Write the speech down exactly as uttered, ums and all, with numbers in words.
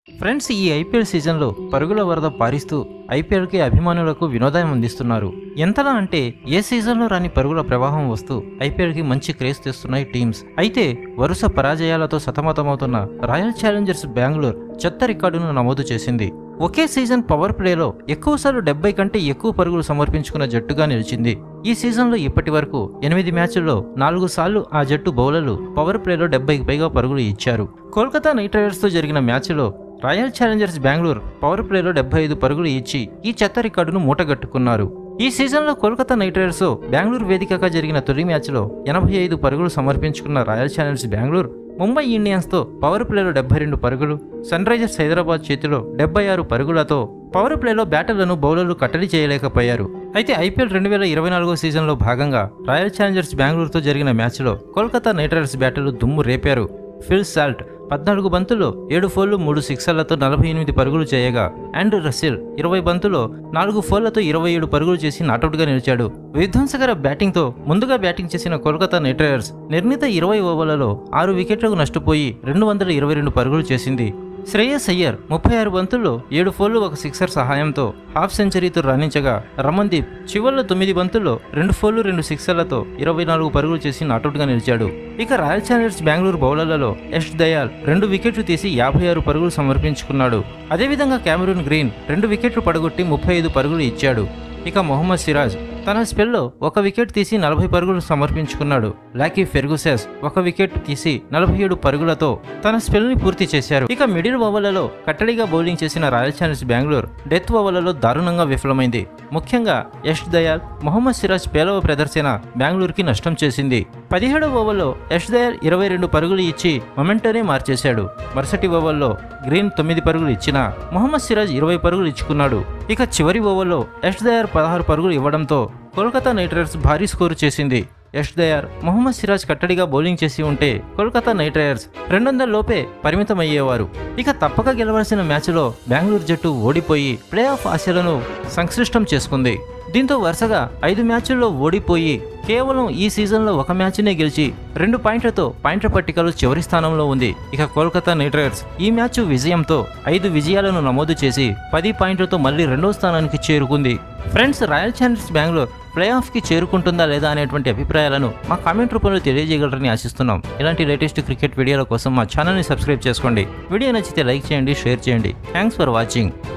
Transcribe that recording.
Friends, ఈ IPL సీజన్లో పరుగుల వరద పారిస్తూ ఐపీఎల్కి అభిమానులకు వినోదం అందిస్తున్నారు. ఎంతలా అంటే ఏ సీజన్లో రాని పరుగుల ప్రవాహం వస్తూ ఐపీఎల్కి మంచి క్రేజ్ తెస్తున్నాయి టీమ్స్. అయితే వరుస పరాజయాలతో సతమతమవుతున్న రాయల్ ఛాలెంజర్స్ బెంగళూరు చెత్త రికార్డును నమోదు చేసింది. ఒకే సీజన్ పవర్ ప్లేలో ఎక్కువసార్లు డెబ్బై కంటే ఎక్కువ పరుగులు సమర్పించుకున్న జట్టుగా నిలిచింది. ఈ సీజన్లో ఇప్పటి వరకు ఎనిమిది మ్యాచ్ల్లో నాలుగు సార్లు ఆ జట్టు బౌలర్లు పవర్ ప్లేలో డెబ్బైకి పైగా పరుగులు ఇచ్చారు. కోల్కతా నైట్ రైడర్స్తో జరిగిన మ్యాచ్లో రాయల్ ఛాలెంజర్స్ బెంగళూరు పవర్ ప్లేలో డెబ్బై ఐదు పరుగులు ఇచ్చి ఈ చెత్త రికార్డును మూటగట్టుకున్నారు. ఈ సీజన్లో కోల్కతా నైట్ రైడర్స్ బెంగళూరు వేదికగా జరిగిన తొలి మ్యాచ్లో ఎనభై ఐదు పరుగులు సమర్పించుకున్న రాయల్ ఛాలెంజర్స్ బెంగళూరు ముంబై ఇండియన్స్తో పవర్ ప్లేలో డెబ్బై రెండు పరుగులు, సన్ రైజర్స్ హైదరాబాద్ చేతిలో డెబ్బై ఆరు పరుగులతో పవర్ ప్లేలో బ్యాటర్లను బౌలర్లు కట్టడి చేయలేకపోయారు. అయితే ఐపీఎల్ రెండు వేల ఇరవై నాలుగో సీజన్లో భాగంగా రాయల్ ఛాలెంజర్స్ బెంగళూరుతో జరిగిన మ్యాచ్లో కోల్కతా నైట్ రైడర్స్ బ్యాటర్లు దుమ్ము రేపారు. ఫిల్ సాల్ట్ పద్నాలుగు బంతుల్లో ఏడు ఫోర్లు మూడు సిక్సర్లతో నలభై ఎనిమిది పరుగులు చేయగా, ఆండ్రూ రసెల్ ఇరవై బంతుల్లో నాలుగు ఫోర్లతో ఇరవై ఏడు పరుగులు చేసి నాటౌట్గా నిలిచాడు. విధ్వంసకర బ్యాటింగ్తో ముందుగా బ్యాటింగ్ చేసిన కోల్కతా నైట్ రైడర్స్ నిర్ణీత ఇరవై ఓవర్లలో ఆరు వికెట్లకు నష్టపోయి రెండు వందల ఇరవై రెండు పరుగులు చేసింది. శ్రేయస్ అయ్యర్ ముప్పై ఆరు బంతుల్లో ఏడు ఫోర్లు ఒక సిక్సర్ సహాయంతో హాఫ్ సెంచరీతో రాణించగా, రమన్దీప్ చివర్లో తొమ్మిది బంతుల్లో రెండు ఫోర్లు రెండు సిక్సర్లతో ఇరవై నాలుగు పరుగులు చేసి నాటౌట్గా నిలిచాడు. ఇక రాయల్ ఛాలెంజర్స్ బెంగళూరు బౌలర్లలో యష్ దయాల్ రెండు వికెట్లు తీసి యాభై ఆరు పరుగులు సమర్పించుకున్నాడు. అదేవిధంగా కెమెరూన్ గ్రీన్ రెండు వికెట్లు పడగొట్టి ముప్పై ఐదు పరుగులు ఇచ్చాడు. ఇక మొహమ్మద్ సిరాజ్ తన స్పెల్లో ఒక వికెట్ తీసి నలభై పరుగులు సమర్పించుకున్నాడు. లాకీ ఫెర్గుసెస్ ఒక వికెట్ తీసి నలభై ఏడు పరుగులతో తన స్పెల్ని పూర్తి చేశారు. ఇక మిడిల్ ఓవర్లలో కట్టడిగా బౌలింగ్ చేసిన రాయల్ ఛాలెంజర్స్ బెంగళూరు డెత్ ఓవర్లలో దారుణంగా విఫలమైంది. ముఖ్యంగా యష్ దయాల్, మొహమ్మద్ సిరాజ్ పేలవ ప్రదర్శన బెంగళూరుకి నష్టం చేసింది. పదిహేడవ ఓవర్లో యష్ దయాల్ ఇరవై రెండు పరుగులు ఇచ్చి మొమెంటోనే మార్చేశాడు. మరుసటి ఓవర్లో గ్రీన్ తొమ్మిది పరుగులు ఇచ్చినా మొహమ్మద్ సిరాజ్ ఇరవై పరుగులు ఇచ్చుకున్నాడు. ఇక చివరి ఓవర్లో యష్ దయాల్ పదహారు పరుగులు ఇవ్వడంతో కోల్కతా నైట్ రైడర్స్ భారీ స్కోరు చేసింది. యష్ దయాల్, మొహమ్మద్ సిరాజ్ కట్టడిగా బౌలింగ్ చేసి ఉంటే కోల్కతా నైట్ రైడర్స్ రెండు వందల లోపే పరిమితమయ్యేవారు. ఇక తప్పక గెలవాల్సిన మ్యాచ్లో బెంగళూరు జట్టు ఓడిపోయి ప్లే ఆఫ్ ఆశలను సంక్లిష్టం చేసుకుంది. దీంతో వరుసగా ఐదు మ్యాచ్ల్లో ఓడిపోయి కేవలం ఈ సీజన్లో ఒక మ్యాచ్నే గెలిచి రెండు పాయింట్లతో పాయింట్ల పట్టికలో చివరి స్థానంలో ఉంది. ఇక కోల్కతా నైట్ రైడర్స్ ఈ మ్యాచ్ విజయంతో ఐదు విజయాలను నమోదు చేసి పది పాయింట్లతో మళ్లీ రెండో స్థానానికి చేరుకుంది. Friends, Royal Challengers Bengaluru play ఆఫ్కి చేరుకుంటుందా లేదా అనేటువంటి అభిప్రాయాలను మా కామెంట్ రూపంలో తెలియజేయగలరని ఆశిస్తున్నాం. ఇలాంటి లేటెస్ట్ క్రికెట్ వీడియోల కోసం మా ఛానల్ని సబ్స్క్రైబ్ చేసుకోండి. వీడియో నచ్చితే లైక్ చేయండి, షేర్ చేయండి. Thanks for watching.